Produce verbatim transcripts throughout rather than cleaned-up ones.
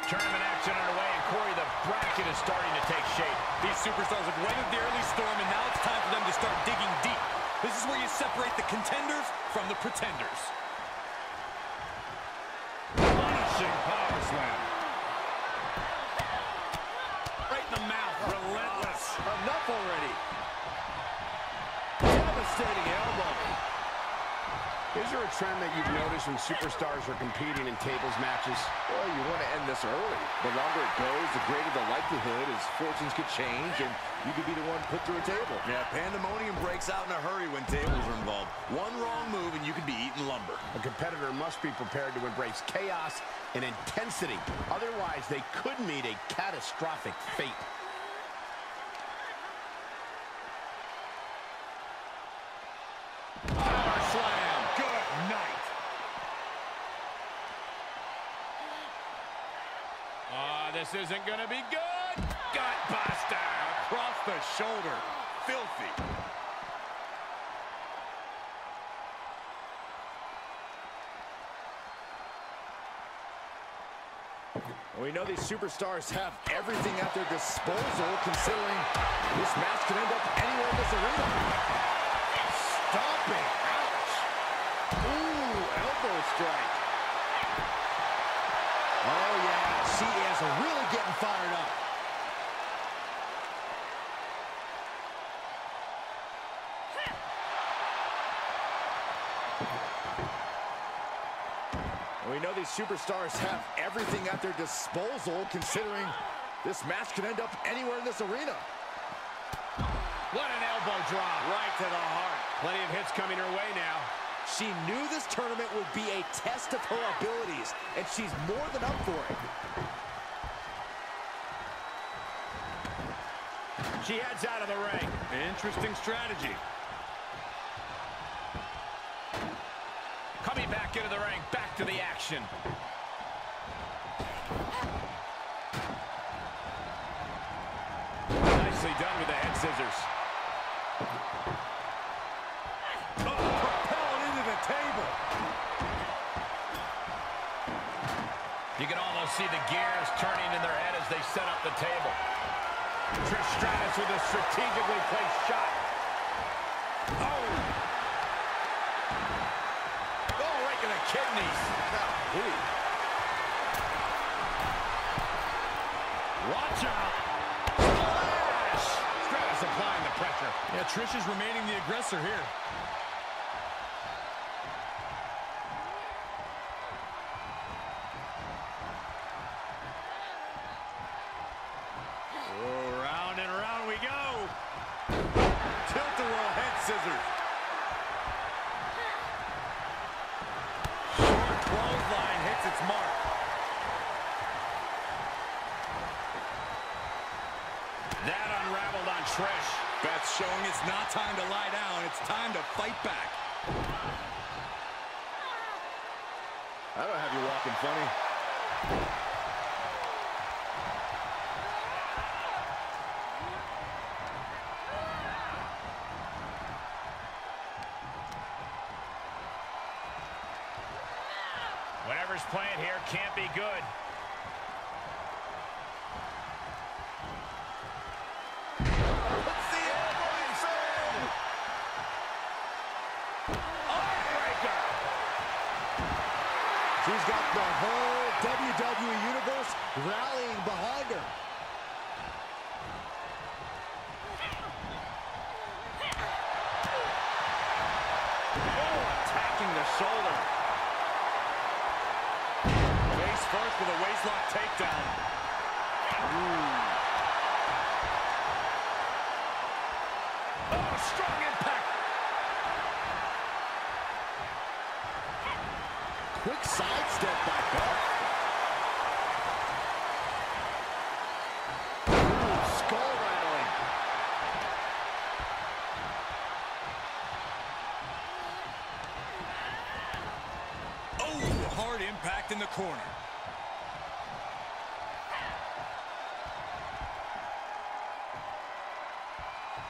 Tournament action underway, and Corey, the bracket is starting to take shape. These superstars have weathered the early storm, and now it's time for them to start digging deep. This is where you separate the contenders from the pretenders. Punishing power slam. Right in the mouth, relentless. Enough already. Devastating elbow. Is there a trend that you've noticed when superstars are competing in tables matches? Well, you want to end this early. The longer it goes, the greater the likelihood is fortunes could change and you could be the one put through a table. Yeah, pandemonium breaks out in a hurry when tables are involved. One wrong move and you could be eating lumber. A competitor must be prepared to embrace chaos and intensity. Otherwise, they could meet a catastrophic fate. Power slam. Good night. Oh, this isn't going to be good. Gut buster. Across the shoulder. Filthy. We know these superstars have everything at their disposal, considering this match could end up anywhere in this arena. Stomping. Ouch. Ooh, elbow strike. Oh, yeah, she is really getting fired up. We know these superstars have everything at their disposal, considering this match could end up anywhere in this arena. What an elbow drop. Right to the heart. Plenty of hits coming her way now. She knew this tournament would be a test of her abilities, and she's more than up for it. She heads out of the ring. Interesting strategy. Coming back into the ring, back to the action. Nicely done with the head scissors. Oh, propelled into the table. You can almost see the gears turning in their head as they set up the table. Trish Stratus with a strategically placed shot. Oh! Oh, right to the kidneys. Ooh. Watch out. Splash! Stratus applying the pressure. Yeah, Trish is remaining the aggressor here. Oh, round and round we go. Tilt-a-whirl head scissors. Short clothesline hits its mark. That unraveled on Trish. Beth's showing it's not time to lie down. It's time to fight back. That'll have you walking funny. Whatever's playing here can't be good. What's the elbow inside? Heartbreaker! She's got the whole W W E Universe rallying behind her. Oh, attacking the shoulder. Face first with a waistlock takedown. Ooh. Oh, strong impact. Quick sidestep by Beth. Ooh, skull rattling. Oh, hard impact in the corner.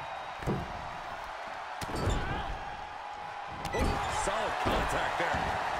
Oh, solid contact there.